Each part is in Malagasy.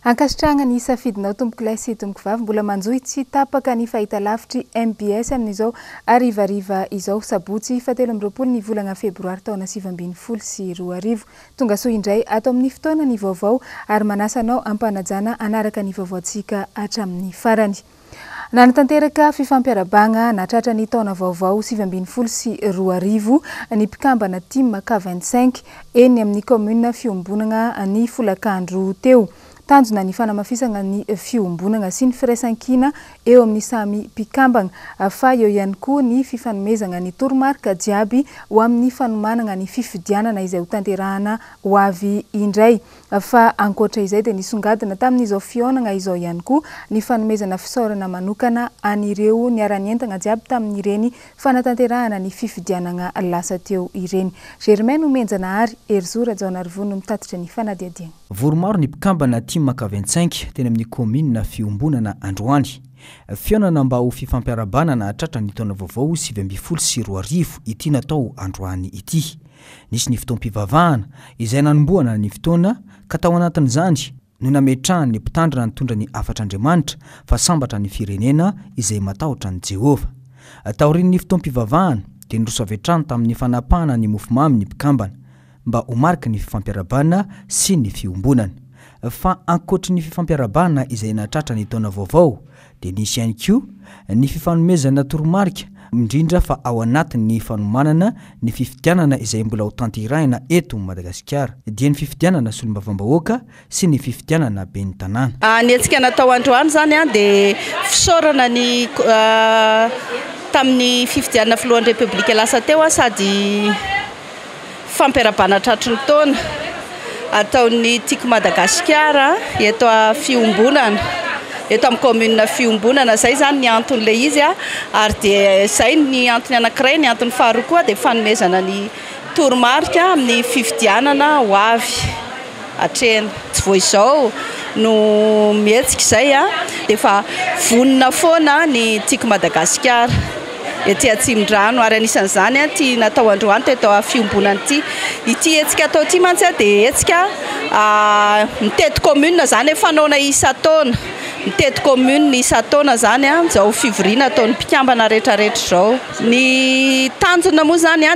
Ankasitrahana ny safidinao tompoko lahy sy tompoko vavy mbola manjohy tsy tapaka ny fahitalavitry MBS amin'izao arivariva izao sabotsy 17 ny volana febroary taona 2024. Tonga soa indray ato amin'ny fotoana ny vaovao ary manasanao ampanajana anaraka ny vaovaontsika hatramin'ny farany. Nanatanteraka fifampiarabagna natratra ny taona vaovao 2024 ny mpikambana team K25 eny amin'ny commune fiombonana ny Folakandro teo. Tanjona ny fanamafisana ny fiombonana sy ny firaisankina eo amin'ny samy mpikambana fa eo ihany koa ny fifanomezana ny toromarika jiaby ho amin'ny fanomanana ny fifidianana izay ho tanterahana ho avy indray. Fa ankoatra izay dia nisongadina tamin'izao fionana izao ihany koa ny fanomezana fisaorana manokana an'ireo niara-nientana jiaby tamin'ireny fanatanterahana ny fifidianana lasa teo ireny. Germain Omenjana ary Erzora Jaonarvono mitatitra ny fanadiadiana. Voromaro ny mpikambana team K25 teny amin'ny commune fiombonana Androany. Fionana mba ho fifampiarabana hatratra ny taona vaovao 2024 ity natao Androany ity. Nisy ny fotoam-pivavahana izay nanomboana ny fotoana ka tao anatin'izany no nametrahany ny mpitandrina nitondra ny afatr'Andriamanitra fa sambatra ny firenena izay matahotra ny Jehova. Taorian'ny ny fotoam-pivavahana dia niroso avy hatrany tamin'ny fanapahana ny mofomamy ny mpikambana mba ho marika ny fifampiarabana sy ny fiombonana. Fa ankoatra ny fifampiarabana izay natratra ny taona vaovao dia nisy ihany koa ny fifanomezana toromarika indrindra fa ao anatin'ny fanomanana ny fifidianana izay mbola ho tanterahina eto Madagasikara dia ny fifidianana solombavam-bahoaka sy ny fifidianana ben'ny tanàna. Ny antsika natao Androany zany dia fisaorana ny tamin'ny fifidianana filohan'ny Repoblika lasa teo sady fampiarabana tratry ny taona ataon'ny tiako Madagasikara eto fiombonana eto amin'ny commune fiombonana zay zany ny anton'le izy ary dia zay ny antony anankiray ny antony faharoa koa dia fanomezana ny toromarika amin'ny fifidianana ho avy hatrena. Tsy voa izao no mihetsika izay dia fa vonona foana ny tiako Madagasikara ety Atsimon-drano ary anisan'izany ty natao Androany teto fiombonana ity etsika atao ty mantsy dia etsika mitety commune zany fanaona isa-taona. Mitety commune isa-taona zany izao fivoriana ataon'ny mpikambana rehetrarehetra izao. Ny tanjona moa zany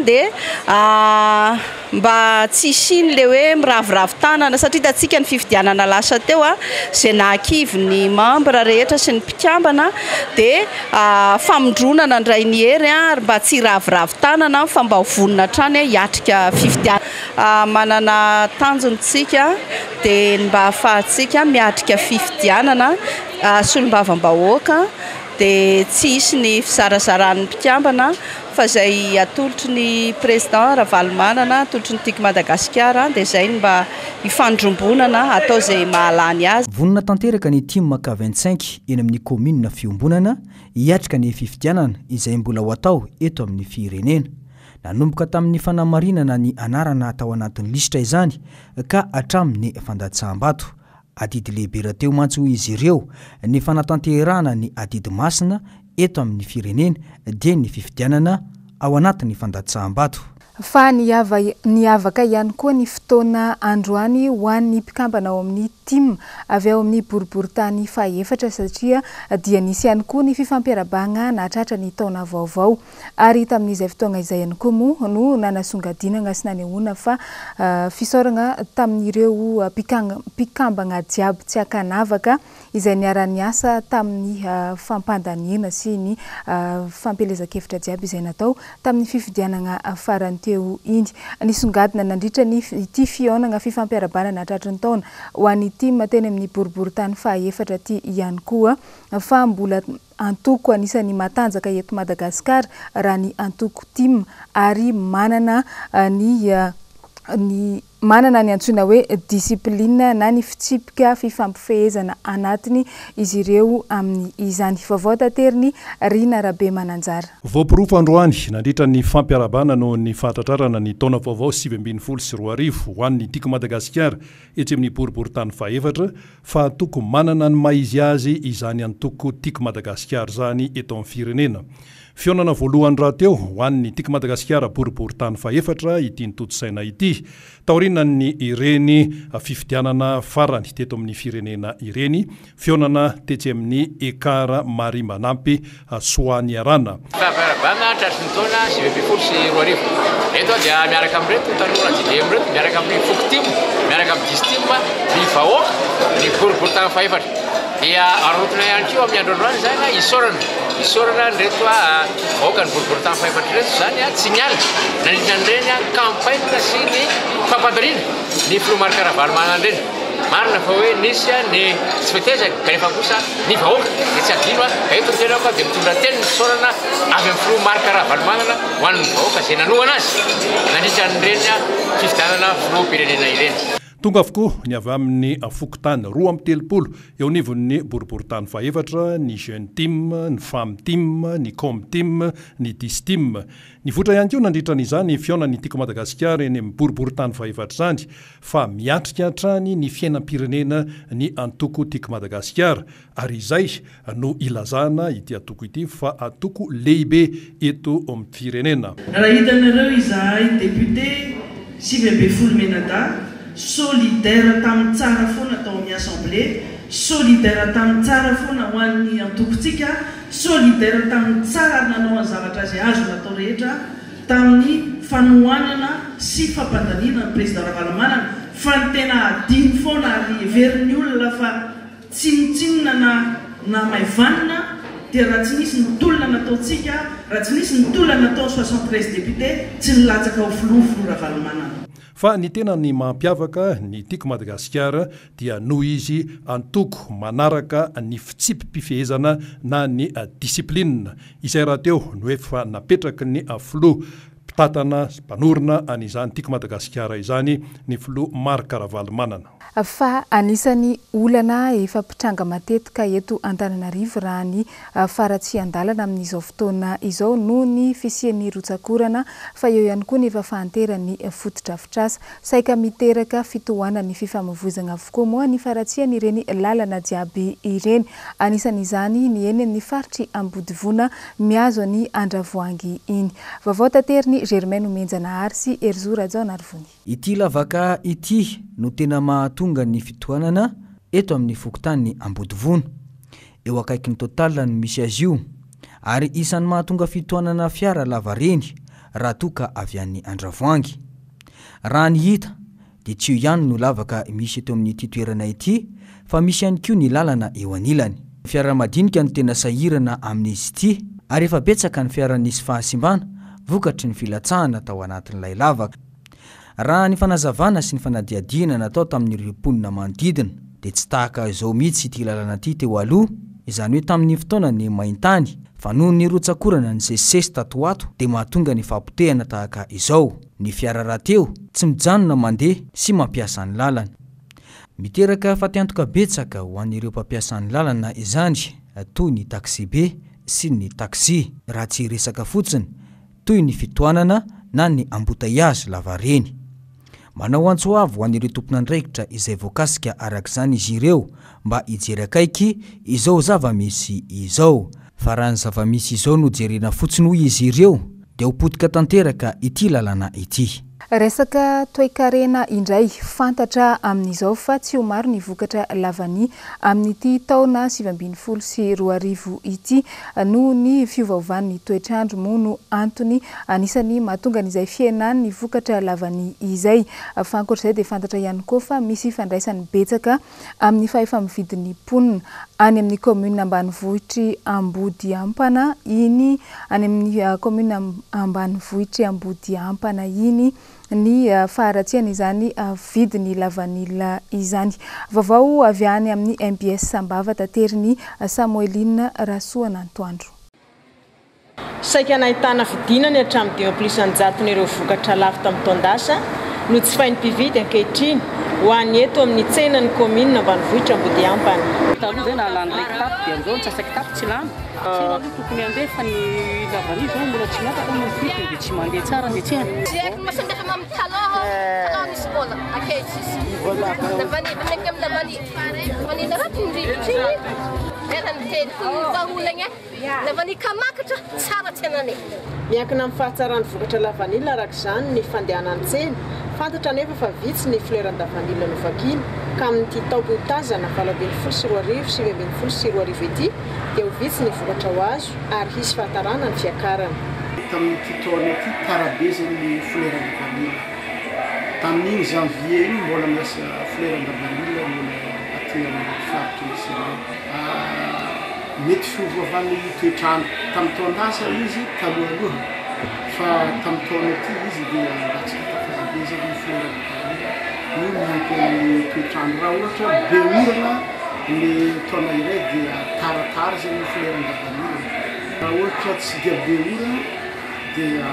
dia mba tsy isiny le hoe miravoravo tanana satria hitantsika ny fifidianana lasa teo izay nahakivy ny membre rehetra sy ny mpikambana dia famondronana ndray ny hery ary mba tsy ravoravo tanana fa mba ho vonona hatrany hiatrika fifidianana. Manana tanjontsika dia mba ahafahantsika miatrika fifidianana solombavam-bahoaka dia tsy isy ny fizarazaran'ny mpikambana fa zay atolotry ny président Ravalomanana atolotry ny tiako Madagasikara dia zay mba hifandrombonana atao zay mahalany azy. Vonona tanteraka ny team K25 eny amin'ny commune fiombonana hiatrika ny fifidianana izay mbola ho atao eto amin'ny firenena. Nanomboka tamin'ny fanamarinana ny anarana atao anatin'ny lisitra izany ka hatramin'ny fandatsaham-bato. Adidy lehibe rahateo mantsy izy ireo ny fanatanterahana ny adidy masina eto amin'ny firenena dia ny fifidianana ao anatin'ny fandatsaham-bato. Fa niavaka ihany koa ny fotoana Androany ho an'ny mpikambana ao amin'ny team avy ao amin'ny boriboritany fahaefatra satria dia nisy ihany koa ny fifampiarabagna natratra ny taona vaovao ary tamin'izay fotoana izay ihany koa moa no nanasongadinana sy nanehoana fa fisaorana tamin'ireo mpikambana jiaby tsy akanavaka izay niara-niasa tamin'ny fampandanina sy ny fampelezan-kevitra jiaby izay natao tamin'ny fifidianana farany teo iny. Nisongadina nandritra ny ity fionana fifampiarabana natratra ny taona ho an'ny team teny amin'ny boriboritany fahaefatra ty ihany koa fa mbola antoko anisan'ny matanjaka eto Madagasikara raha ny antoko team ary manana ny antsoina hoe discipline na ny fitsipika fifampifehezana anatiny izy ireo amin'ny izany. Vaovao tanteriny Rina Rabe Mananjara. Voapirofo Androany nandritra ny fampiarabana no ny fahatratrarana ny taona vaovao 2024 ho an'ny tiako Madagasikara etsy amin'ny boriboritany fahaefatra fa antoko manana ny maizy azy izany antoko tiako Madagasikara zany eto amin'ny firenena. Fionana voalohany raha teo ho an'ny tika Madagasikara boriboritany faefatra ity nitotosaina ity. Taorina ny ireny fifidianana farany teto amin'ny firenena ireny. Fionana tetsy amin'ny ekara mari manampy soany arana. Bana trasy ny taona 2024 eto dia miaraka amin'ireto tanora JDM reto miaraka amin'ny fokotim miaraka amin'ny distim ny vahoaka ny boriboritany faefatra dia arotona ihany koa amin'ny androandroany zany isorana reto vahoaka ny boriboritany faefatra reto zany tsy miala nandritra an'ireny campagne sy ny fampandariana ny filomarika Ravalomanana ireny. Marina fa hoe nisy ny tsy fitezaka kanefa kosa ny vahoaka dia tsy adino eto tena fa dia mitondra teny ny sorana avy amin'ny filomarika Ravalomanana ho an'ny vahoaka izay nanohana azy nandritra an'ireny fifidianana filoham-pirenena ireny. Tonga avokoa ny avy amin'ny fokotany 2-telopolo eo nivon'ny boriboritany faefatra, ny jeune team, ny femme team, ny com team, ny dis team. Ny votra ihany koa nandritra n'izany fionany tika Madagasikara eny amin'ny boriboritany faefatra zany fa miatrika hatrany ny fiainam-pirenena ny antoko tika Madagasikara ary izay no ilazana ity atoko ity fa atoko lehibe eto amin'ny firenena. Raha hitanareo izahay député 20 Menada solidaire tamin'ny tsara foana tao amin'ny assemblée, solidaire tamin'ny tsara foana ho an'ny antokontsika, solidaire tamin'ny tsara nanao ny zavatra izay azo natao rehetra tamin'ny fanohanana sy fampandaniana ny président Ravalomanana fa ny tena adiny foana ary heverin'ny olona fa tsinotsinona na maivanina dia raha tsy nisy ny tolona nataontsika, raha tsy nisy ny tolona natao 73 député tsy nilatsaka ho filoha Ravalomanana. Fa ny tena ny mampiavaka ny tika Madagasikara dia noho izy antoko manaraka ny fitsipim-pifehezana na ny disiplinina izay raha teo no efa napetraka ny filoha mpitatana mpanorona an'izany tika Madagasikara izany ny filoha Marc Ravalomanana. Fa anisany olana efa pitranga matetika eto Antananarivo raha ny faratsy andalana amin'izao fotoana izao noho ny fisian'ny rotsakorana fa eo ihany koa ny efa fahanterany fotodrafitrasa saika miteraka fitohanan'ny fifamoivoizana avokoa moa ny faratsiany ireny lalana jiaby ireny. Anisan'izany ny eny ny faritry Ambodivona miazo ny Andravoangy iny. Vaovao tateriny Germaine Omenjanahary sy Erzora Jaonarvony. Ity lavaka ity no tena mahatonga ny fitohanana eto amin'ny fokotany Ambodivona. Eo akaiky ny total no misy azy io ary isan'ny mahatonga fitohanana fiara lava reny raha toka avy an'ny Andravoangy. Raha ny hita dia tsy io ihany no lavaka misy eto amin'ny ity toerana ity fa misy ihany koa ny lalana eo anilany. Fiara madinika no tena sahirana amin'izy ity ary efa betsaka ny fiara nisy fahasimbana vokatry ny filatsahana tao anatin'ilay lavaka. Raha ny fanazavana sy ny fanadiadiana natao tamin'ny mponina manodidina dia tsy tahaka izao mihitsy ity lalana ity teo aloha, izany hoe tamin'ny fotoana ny maintany fa noho ny rotsakorana ny sesisesy tato ato dia mahatonga ny fampotehana tahaka izao. Ny fiara rahateo tsy mijanona mandeha sy mampiasa ny lalana. Miteraka fatiantoka betsaka ho an'ireo mpampiasa ny lalana izany toy ny taxi be sy ny taxi raha tsy resaka fotsiny toy ny fitohanana na ny embouteillage lava reny. Manao antsoavo ho an'ireo tompon'andraikitra izay voakasika arak'izany izy ireo mba hijery akaiky izao zava-misy izao. Fa raha ny zava-misy izao no jerena fotsiny hoy izy ireo dia ho potika tanteraka ity lalana ity. Resaka toe-karena indray fantatra amin'izao fa tsy ho maro ny vokatra lavany amin'ity taona 2024 ity noho ny fiovaovan'ny toetrandro moa no antony anisany mahatonga n'izay fiainany ny vokatra lavany izay. Fa ankoatr'izay dia fantatra ihany koa fa misy fandraisany betsaka amin'ny fahefa-mividin'ny mponina any amin'ny commune ambanivohitry Ambodiampana iny any amin'ny commune ambanivohitry Ambodiampana iny ny faharatsiany izany vidiny lavanila izany. Vaovao avy any amin'ny MBS Sambava tateriny Samueline Rasoana Antoandro. Saika nahitana vidinany hatramin'ny 2% n'ireo vokatra lafo tamin'ny taondasa no tsy fainy mpividy ankehitriny ho any eto amin'ny tsenan'ny commune ambanivohitra Ambodiampana. Taloha zay nalany ray kitapo dia amin'izao ny sasakitapo tsy lany. Tsena aloha tokony handeha fa ny lavany izao mbola tsy miafaka amin'ny vidiny dia tsy mandeha tsara ny tsena. Tsy haiko masandefa amin'ny talon misy vola ankehitriny. Lavany, bameka amin'ny lavany. Manina raha tony rivotry iny. Erany miankina amin'ny fahatsarany vokatra lavanila araka izany ny fandehanany tsena fantatra nefa fa vitsy ny fleuran davanila novakina ka amin'ity taopy tazana 2024 ety dia ho vitsy ny vokatra ho azo ary hisy fahatarana ny fiakarana tamin'ity taona ity tarabe zany ny fleuran davanila tamin'iny janvier iny mbola miasa fleuran davanila mbola aty amin'ny faritra misy mety fiovaovany toetrandro tamin'ny taondasa izy taloha fa tamin'ny taona ity izy dia latsaka tafazabe zany ny fleuran davanila io miampy amin'ny toetrandro raha ohatra be orana ny taona iray dia taratara zany ny fleuran davanila raha ohatra tsy dia be orana dia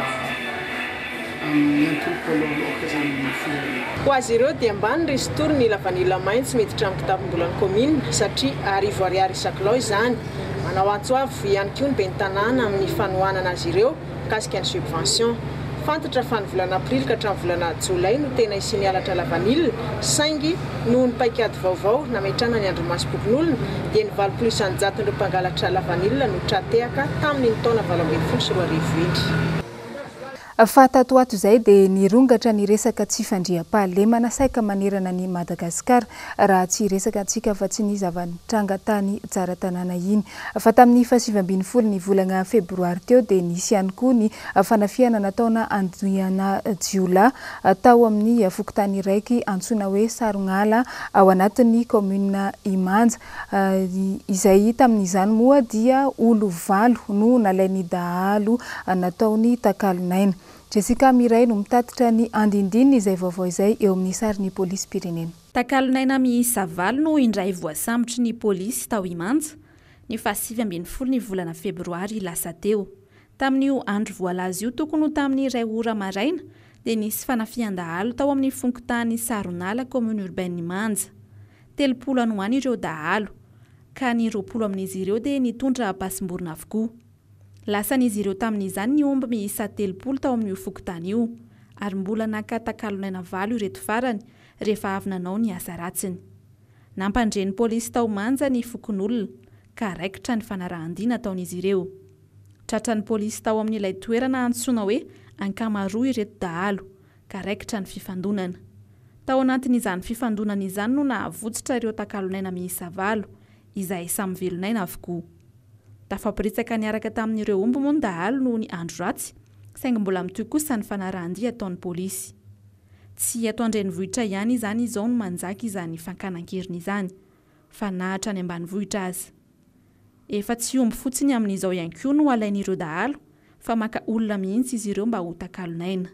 miantoloka aloaloka zany ny fleuran. Ho azy ireo dia ambany risy tory ny lavanila maitso miditra amin'ny kitapom-bolan'ny commune satria ariary isaklao izany. Manao antsoavy ihany koa ny ben'ny tanàna amin'ny fanohanana azy ireo mikasika ny subvention. Fantatra fa ny volana aprily ka hatramin'ny volana jolay no tena isinialatra lavanila saingy noho ny paikady vaovao nametrana ny andromasom-pokon'olona dia ny 700 ireo mpangalatra lavanila no tratehaka tamin'ny taona 2024 iny. Fatatoato izay dia nirongatra ny resaka tsy fandriam-pahalemana saika manerana ny Madagasikara raha tsy resaka antsika fa tsy ny zava-nitranga tany tsara tanàna iny. Fa tamin'ny 7 ny volana febroary teo dia nisy ihany koa ny fanafiana nataona andriana jiola tao amin'ny fokontany raiky antsoina hoe Sarongala ao anatin'ny commune Imanja. Izay tamin'izany moa dia olo 8 no nalainy dahalo nataony takalonaina. Jessica Miray no mitatitra ny andindininy izay vaovao izay eo amin'ny sarin'ny polisy pirenena. Takalonaina miisa 8 no indray voasambotry ny polisy tao Imanja ny 7 ny volana febroary lasa teo. Tamin'io andro voalaza io tokony ho tamin'ny iray ora maraina dia nisy fanafian-dahalo tao amin'ny fokontany Sarongala commune urbaine Imanja. 30 ano any ireo dahalo ka ny 20 amin'izy ireo dia nitondra pasim-borona avokoa. Lasan'izy ireo tamin'izany ny omby miisa 30 tao amin'io fokontany io ary mbola naka takalonaina 9 ireto farany rehefa avy nanao ny asa ratsiny. Nampandreny polisy tao Manja ny fokon'olona ka raikitra ny fanarahan-diana ataon'izy ireo. Tratran'ny polisy tao amin'ilay toerana antsoina hoe ankamaroa ireto dahalo ka raikitra ny fifandonana. Tao anatin'izany fifandonana izany no nahavotsitra ireo takalonaina miisa 8 izay samy velonaina avokoa. Tafaporitsaka niaraka tamin'ireo omby moa ny dahalo noho ny andro ratsy saingy mbola mitohy kosa ny fanarahan-dia ataon'ny polisy. Tsy ato andrenivohitra ihany izany izao no manjaka izany fankanan-keriny izany fa nahatra any ambanivohitra azy. Efa tsy omby fotsiny amin'izao ihany koa no alain'ireo dahalo fa maka olona mihitsy izy ireo mba ho takalonaina.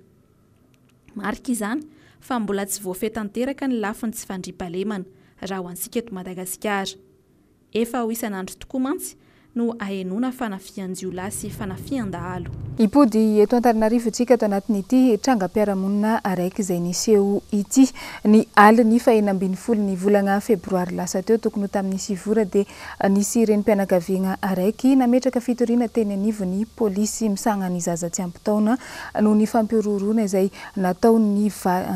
Marika izany fa mbola tsy voafetanteraka ny lafiny tsy fandriam-pahalemana raha ho antsika eto Madagasikara. Efa ho isan'andro tokoa mantsy no ahenona fanafian-jiola sy fanafian-dahalo. Ipody eto Antananarivo tsika ato anatin'ity trangam-piarahamonina araiky izay niseho ity ny aliny 14 ny volana febroary lasa teo tokony tamin'ny 9 dia nisy renim-pianakaviana araiky nametraka fitoriana teny anivo ny polisy misanga ny zaza tsy ampy-taona noho ny fampiororona izay natao ny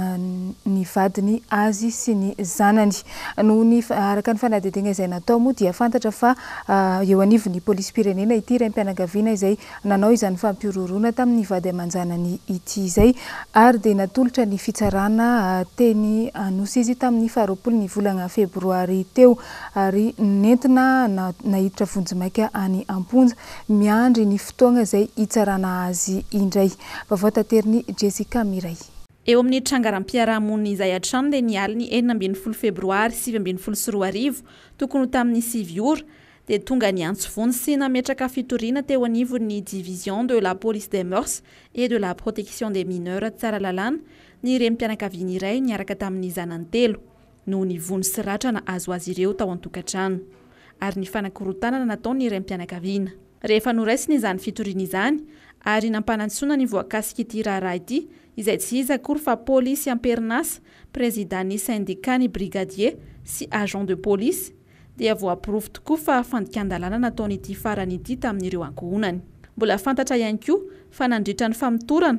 vadiny azy sy ny zanany. Noho ny araka ny fanadidina izay natao moa dia fantatra fa eo anivo ny polisy pirenena ity renim-pianakaviana izay nanao izany fampiororona tamin'ny vady aman-janany ity izay ary dia natolotra ny fitsarana teny anosy izy tamin'ny 20 ny volana febroary teo ary nentina nahiditra vonjimaika any Amponja miandry ny fotoana izay hitsarana azy indray. Vaovao tanteriny Jessica Miray. Eo amin'ny trangaram-piarahamonina izay hatrany dia nialiny 14 febroary 2024 tokony tamin'ny 9 ora dia tonga ny antsovony sy nametraka fitoriana teo anivon'ny division de la police des mœurs et de la protection des mineurs tsara lalàna ny renim-pianakaviana iray niaraka tamin'ny zanany 3 noho ny vony sy ratrana azo azy ireo tao an-tokantrano ary ny fanakorontanana nataony renim-pianakaviana. Rehefa noraisiny izany fitoriana izany ary nampanantsoana ny voakasika ity raharaha ity izay tsy iza akory fa polisy amperinasa présidenty syndicat ny brigadier sy agent de police dia voaporofo tokoa fa fandikan-dalàna nataony ity farany ity tamin'ireo ankohonany. Mbola fantatra ihany koa fa nandritra ny famitorana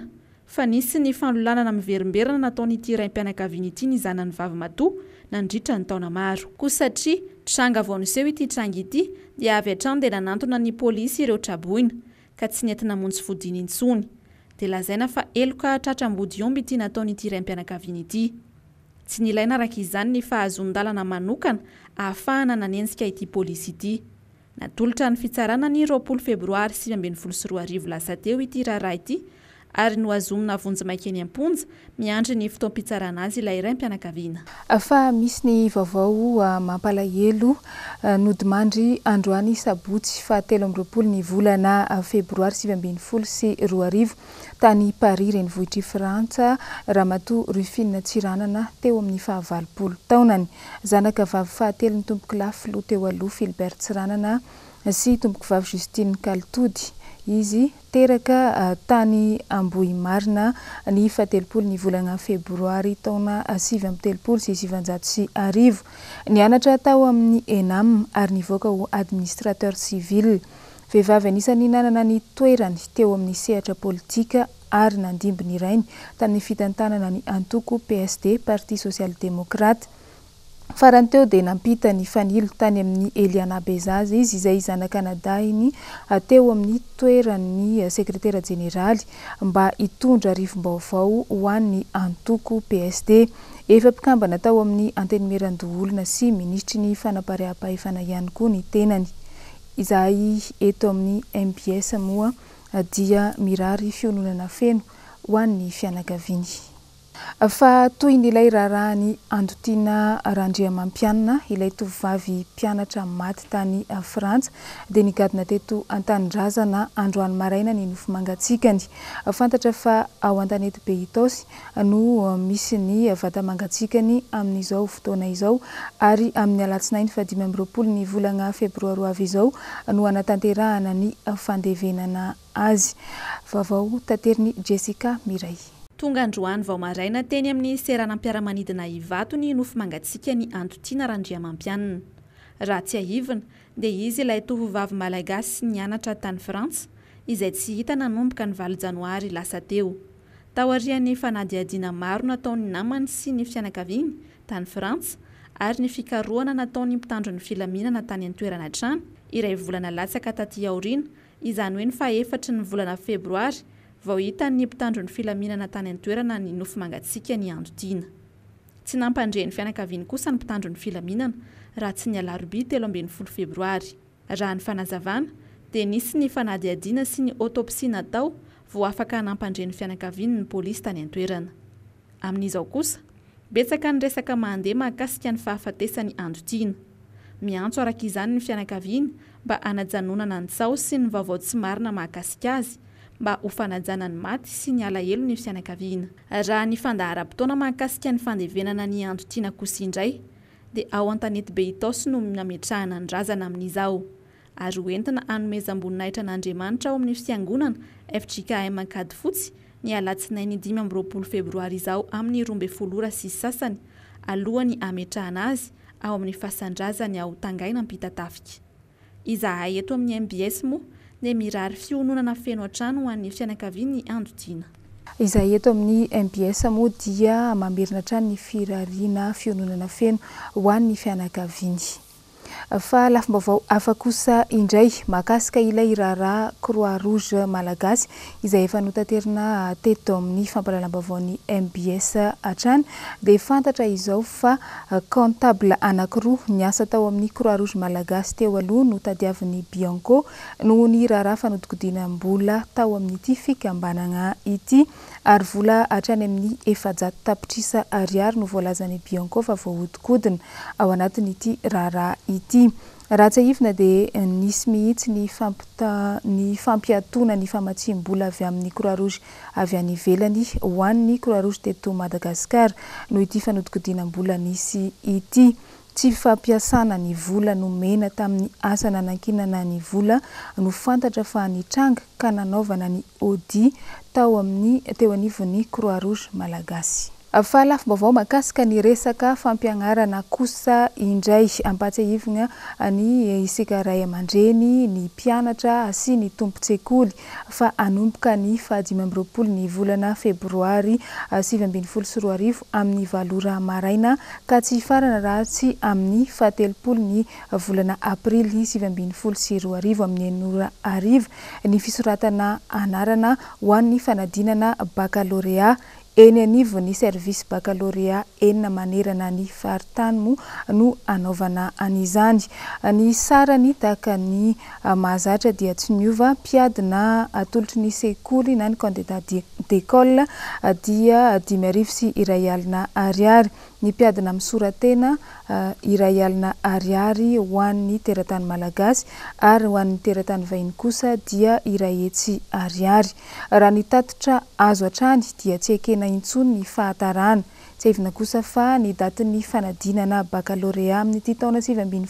fa nisy ny fanlolanana miverimberana nataonyity raim-pianakaviana ity ny zanany vavy matoa nandritra ny taona maro kosa satria tranga vao niseho ity tranga ity dia avy hatrany dia nanantona ny polisy ireo traboina ka tsy nentina montsy fodiny intsony dia lazaina fa eloka tratram-body omby ity nataonyity raim-pianakaviana ity tsy nilaina araka izany ny fahazon-dalana manokana ahafahana nanenjika ity polisy ity natolotra ny fitsarana ny 20 febroary 2024 lasa teo ity raharaha ity ary noazomina vonjy eny amponja miandry ny fotoam-pitsarana azy ilay raim-pianakaviana. Fa misy ny vaovao mampalahelo nodimandry androany sabotsy fa 13 ny volana febroary 2024 tany Paris renivohitry Frantsa Ramatoa Rufine Tsiranana teo amin'ny 20 taonany. Zanaka vavy fahatelo ny tompoko lafy loha teo aloha Philbert Tsiranana sy tompoko vavy Justine Kaltody. Izy teraka tany Ambohimarina ny 17 ny volana febroary taona 2017. Nianatra tao amin'ny ENAM ary nivoaka ho administrateur civil. Vehivavy anisany nanana ny toerany teo amin'ny sehatra politika ary nandimby ny rainy tamin'ny fitantanana ny antoko PSD Parti Social Démocrate. Farany teo dia nampita ny fanilo tany amin'ny Eliana Bezazy izy izay zanaka nadahiny teo amin'ny toeran'ny sekretera jeneraly mba hitondra rivom-baovao ho an'ny antoko PSD. Efa mpikambana tao amin'ny antenimeran-doholona sy ministry ny fanapaream-pahefana ihany koa ny tenany. Izay eto amin'ny MPS moa dia mirary fiononana feno ho an'ny fianakaviany. Fa toy nilay raharahany Andotiana Randriamampianina ilay tovovavy mpianatra maty tany Frantsa dia nigadina teto Antanindrazana androany maraina ny nofo mangatsikany. Fantatra fa ao Antanety Beitosy no misy ny vata mangatsikany amin'izao fotoana izao ary amin'ny alatsinainy 20 ny volana febroary avy izao no anatanterahana ny fandevenana azy. Vaovao tateriny Jessica Miray. Tonga androany vao maraina teny amin'ny seranam-piaramanidina Ivato ny nofo mangatsiaka ny Andotiana Randriamampianina. Raha tsy ahivana dia izy ilay tovovavy malagasy nianatra tany Frantsa izay tsy hita nanomboka ny 7 janoary lasa teo. Taorian'ny fanadihadiana maro nataony namany sy ny fianakaviany tany Frantsa ary ny fikarohana nataony mpitandro ny filaminana tany an-toerana trano iray volana latsaka taty aoriana izany hoe ny 4 ny volana febroary vao hita ny mpitandro ny filaminana tany an-toerana ny nofo mangatsiaka ny Andotiana. Tsy nampandre ny fianakaviany kosa ny mpitandro ny filaminana raha tsy ny alarobia 13 febroary. Raha ny fanazavana dia nisy ny fanadihadiana sy ny autopsia natao vao afaka nampandre ny fianakaviany ny polisy tany an-toerana. Amin'izao kosa betsaka ny resaka mandeha mahakasika ny fahafatesany Andotiana. Miantso araka izany ny fianakaviany mba hanajanonana ny tsao sy ny vaovao tsy marina mahakasika azy mba ho fanajana ny maty sy ny alahelo ny fianakaviana. Raha ny fandaharam-potoana mahakasika ny fandevenana ny Andotiana kosa indray dia ao Antanety Beitosy no nametrahana ny razana amin'izao ary hoentina hanomezam-boninahitra n'Andriamanitra ao amin'ny fiangonana FJKM Kady Fotsy ny alatsinainy 15 febroary izao amin'ny 12 sy sasany alohan'ny ametrahana azy ao amin'ny fasan-drazany ao Tangaina Ampitatafika. Izahay eto amin'ny MBS moa dia mirary fiononana feno an-trano ho an'ny fianakaviany Andotiana. Izay eto amin'ny MBS moa dia mamerina trano ny firariana fiononana feno ho an'ny fianakaviany. Fa lafim-baovao hafa kosa indray mahakasika ilay raharaha Croix Rouge malagasy izay efa notaterina teto amin'ny fampalalam-baovaon'ny MBS hatrany dia fantatra izao fa comptable anankiroa niasa tao amin'ny Croix Rouge malagasy teo aloha no tadiavin'ny Bianco noho ny raharaha fanodinkodinam-bola tao amin'ity fikambanana ity ary vola hatrany amin'ny 400 tapitrisa ariary no voalazan'ny Bianco fa voahodinkodina ao anatin'ity raharaha ity. Raha tsy ahivina dia nisy mihitsy ny fampiatona ny famatsim-bola avy amin'ny Croix Rouge avy any ivelany ho an'ny Croix Rouge teto Madagasikara no ity fanodinkodinam-bola nisy ity. Tsy fampiasana ny vola nomena tamin'ny asa nanankinana ny vola no fantatra fa nitranga ka nanaovana ny audit teo anivon'ny Croix Rouge malagasy. Fa lafim-baovao mahakasika ny resaka fampianarana kosa indray ampatsiahivina ny isika ray aman-dreny, ny mpianatra sy ny tompo-tsekoly fa anomboka ny 15 ny volana febroary 2024 amin'ny 7 maraina ka tsy farana raha tsy amin'ny 17 ny volana aprily 2024 amin'ny 9 ny fisoratana anarana ho an'ny fanadinana baccalauréat eny anivon'ny service baccalauréat enina manerana ny faritany no anaovana an'izany. Ny sarany tahaka ny mahazatra dia tsy miova mpiady na atolotry ny sekoly na ny candidat d'école dia 5,2 ariary. Ny mpiadina misoratena 2,2 ho an'ny teratany malagasy ary ho an'ny teratany vahiny kosa dia 2,2. Raha ny tatitra azo hatrany dia tsy ekena intsony ny fahatarana. Tsy evina kosa fa ny daty ny fanadinana baccalauréat amin'ny ity taona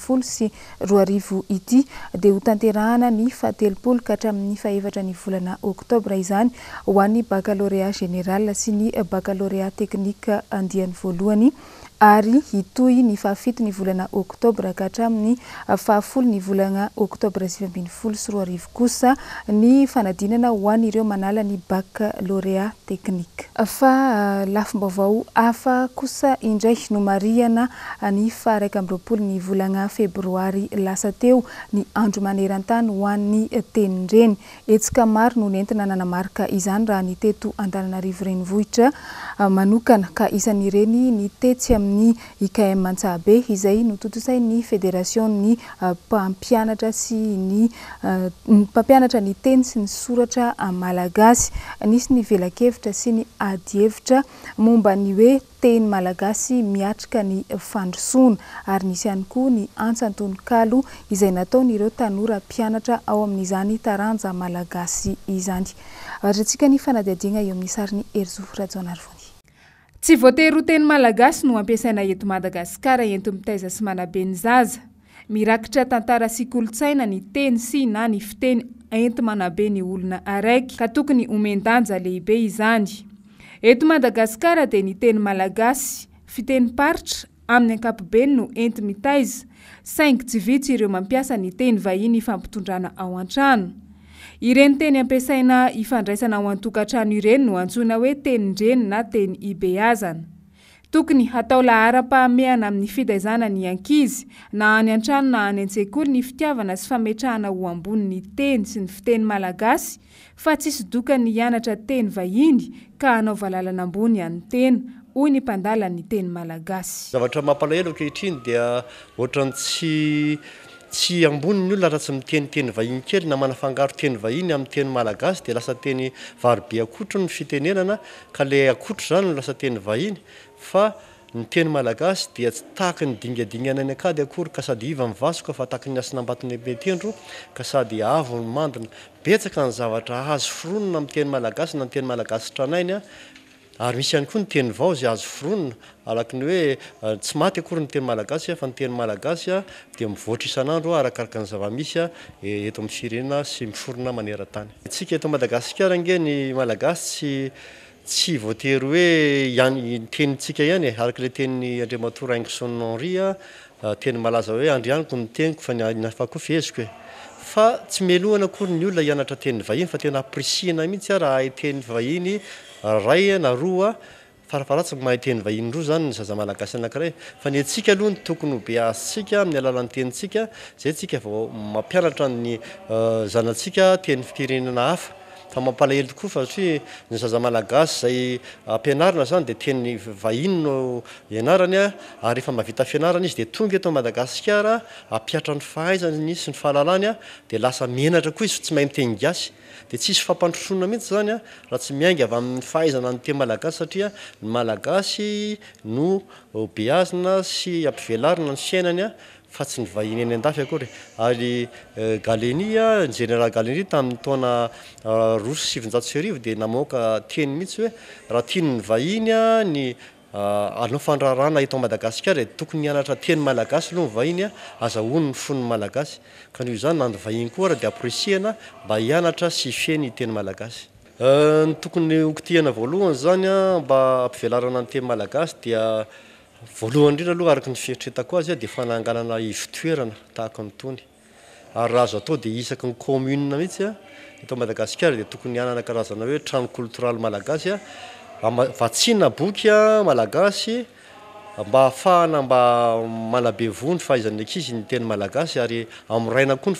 2024 ity dia ho tanterahana ny 17 ka hatramin'ny 4 ny volana oktobra izany ho an'ny baccalauréat général sy ny baccalauréat technique andiany voalohany ary hitoy ny 7 ny volana oktobra ka hatramin'ny 10 ny volana oktobra 2024 kosa ny fanadinana ho an'ireo manala ny baccalauréat technique. Fa lafim-baovao hafa kosa indray no mariana ny 12 ny volana febroary lasa teo ny andro maneran-tany ho an'ny tenindreny. Etsika maro no nentina nanamarika izany raha ny teto Antananarivo renivohitra manokana ka isan'ireny ny tetsy amin'ny IKM Antsahabe izay nototosain'ny Fédération-ny mpampianatra sy ny mpampianatra ny teny sy ny soratra malagasy. Nisy ny velakevitra sy ny adihevitra momba ny hoe teny malagasy miatrika ny fandrosoana ary nisy ihany koa ny antsan-tononkalo izay nataon'ireo tanora mpianatra ao amin'izany taranja malagasy izany. Ratsika ny fanadihadiana eo amin'ny sariny Erzo Rajaonarivony. Tsy voatery ho teny malagasy no ampiasaina eto Madagasikara ento mitaiza sy manabe ny zaza. Mirakitra tantara sy kolontsaina ny teny sy na ny fiteny ento manabe ny olona araiky ka tokony omendanja lehibe izany. Eto Madagasikara dia ny teny malagasy fiteny paritra amin'ny ankapobeny no ento mitaiza saingy tsy vitsy ireo mampiasa ny teny vahiny fampitondrana ao an-trano. Ireny teny ampiasaina ifandraisana ao an-tokantrano ireny no antsoina hoe tenindreny na teny ibeazana. Tokony hatao lahara-pahamehana amin'ny fitaizana ny ankizy na any an-trano na any an-tsekoly ny fitiavana sy fametrahana ho ambony ny teny sy ny fiteny malagasy fa tsisy doka ny hianatra teny vahiny ka hanaova lalana ambony any teny hoy ny mpandala ny teny malagasy. Zavatra mampalahelo ankehitriny dia ohatran'ny tsy ambony ny olona raha tsy miteny vahiny kely na manafangaro teny vahiny amin'ny teny malagasy dia lasa teny varobe akotro ny fitenenana ka le akotro zany no lasa teny vahiny fa ny teny malagasy dia tsy tahaka ny dingadingana any akady akory ka sady iva mivasoka fa tahaka ny asinambatony betendro ka sady avo ny mandina betsaka ny zavatra azo foronona amin'ny teny malagasy na ny teny malagasy tranainy ary misy ihany koa ny teny vao zay azo foronona araka ny hoe tsy maty akory ny teny malagasy fa ny teny malagasy dia mivoatra isan'andro arakaraka ny zava-misy eto amin'ny firenena sy miforona maneran-tany. Tsika eto Madagasikara nge ny malagasy tsy voatery hoe tenintsika ihany araka le teny Andriamatora Aingoson Henry teny malaza hoe andrianiko ny teniko fa nafa koa feziko fa tsy melohana akory ny olona hianatra teny vahiny fa tena aprisihana mihitsy raha teny vahiny ray na roa farafaratsy mahay teny vahiny roa zany ny zaza malagasy anankiray fa ny antsika aloha ny tokony ho be asitsika amin'ny alalan'ny tenintsika zay tsika vao mampianatra ny zanatsika teny firenena hafa fa mampalahelo tokoa fa satria ny zaza malagasy zay ampianarina zany dia teny vahiny no ianarany ary efa mavita fianarana izy dia tonga eto Madagasikara ampiatra ny fahaizany sy ny fahalalany dia lasa menatra koa izy tsy mahay miteny gasy dia tsisy fampandrosoana mihitsy zany raha tsy miainga avy amin'ny fahaizana ny teny malagasy satria ny malagasy no beazina sy ampivelarina ny fiainany fa tsy ny vahiny any an-dafy akory. Ary Galeny général Galeny tamin'ny taona 2009 dia namoaka teny mihitsy hoe raha tiany ny vahiny ny anao fandrarana eto Madagasikara tokony hianatra teny malagasy aloha ny vahiny azahoany ny fon'ny malagasy ka noho izany nandro vahiny koa raha dia aprisihana mba hianatra sy feny teny malagasy. ny tokony okitiana voalohany zany a mba ampivelarana ny teny malagasy dia voalohany indrindra aloha araky ny fieritretako azy a dia fananganana ivitoerana tahaka ny tony ary raha azo atao dia isaky ny commune mihitsy a eto Madagasikara dia tokony hanana karazana hoe trano cultural malagasy a vatsina boky a malagasy mba ahafahana mba manabe vony fahaizan'ny ankizy ny teny malagasy ary amiraina koa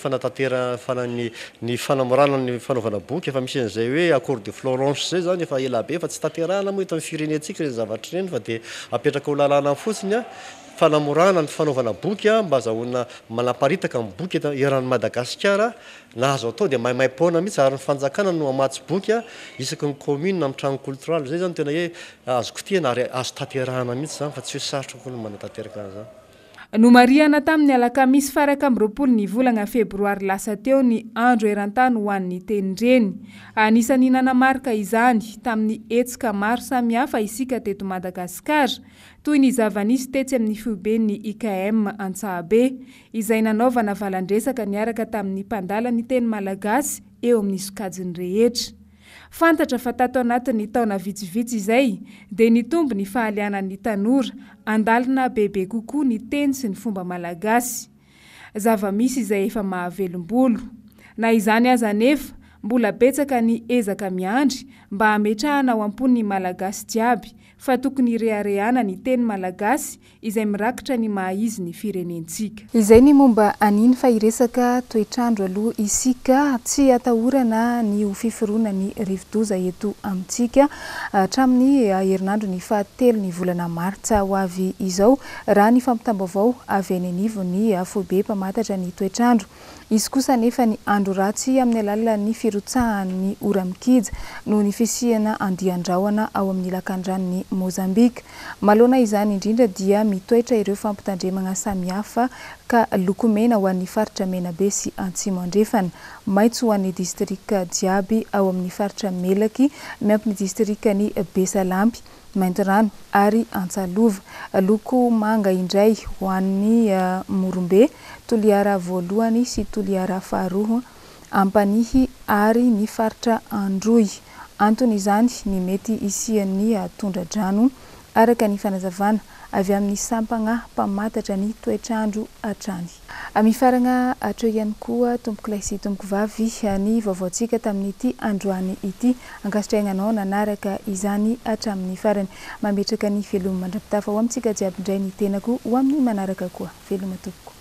ny fanamorana ny fanaovana boky efa misy an'izay hoe accord de Florence zay zany efa ela be fa tsy tanterahana moa eto amin'ny firenentsika reny zavatra reny fa dia apetraka ho lalàna fotsiny a fanamorana ny fanaovana boky a mba azahoana manaparitaka amin'ny boky eran'ny Madagasikara na azo atao dia maimaimpona mihitsy ary ny fanjakana no amatsy boky a isaky ny commune amin'ny trano cultural zay zany tena hoe azo kitiana ary azo tanterahana mihitsy zany fa tsy hoe sarotra koa no manatanteraka an'izany. No mariana tamin'ny alakamisy faraka amin'ny 20 ny volana febroary lasa teo ny andro eran-tany ho an'ny tenireny. Anisan'ny nanamarika izany tamin'ny hetsika maro samihafa isika teto Madagasikara, toy ny zava-nisy tetsy amin'ny fiobeny IKM Antsahabe, izay nanaovana valandresaka niaraka tamin'ny mpandala ny teny malagasy eo amin'ny sokajiny rehetra. Fantatra fa tato anatin'ny taona vitsivitsy izay dia nitombo ny fahalianan'ny tanora andalina bebe kokoa ny teny sy ny fomba malagasy. Zava-misy izay efa mahavelombolo. Na izany aza nefa mbola betsaka ny ezaka miandry mba hametrahana ao ampon'ny malagasy jiaby fa tokony reharehana ny teny malagasy izay mirakitra ny mahaizy ny firenentsika. Izay ny momba aniny fa iresaka toetrandro aloha isika tsy atahorana ny ho fiforoana ny rivodoza eto amintsika hatramin'ny herinandro ny fahatelo ny volana martsa ho avy izao raha ny fampitam-baovao avy any anivony foibe mpamantatra ny toetrandro. Izy kosa nefa ny andro ratsy amin'ny alalan'ny firotsahan'ny ora mikija no ny fisihana andian-drahona ao amin'ny lakan-dranon'ny Mozambika. Malona izany indrindra dia mitoetra ireo fampitandremana samihafa ka lokomena ho an'ny faritra Menabe sy Antsimo andrefana, maitso ho an'ny distrika jiaby ao amin'ny faritra Melaky, miampy ny distrikany Besalampy, Maintirano ary Antsalova. Loko manga indray ho an'ny Morombe, Toliara voalohany sy Toliara faharoa, Ampanihy ary ny faritra Androy. Antony izany ny mety isian'ny tondra-drano araka ny fanazavana avy amin'ny sampagna mpamantatra ny toetrandro hatrany. Mifaragna hatreo ihany koa tombokolay sy tomboko vavy ny vaovaontsika tamin'ity androany ity, ankasitrahanao nanaraka izany hatramin'ny farany. Mametraka ny veloma mandrapitafa ho amintsika jiaby indray ny tenako ho amin'ny manaraka koa. Veloma tompoko.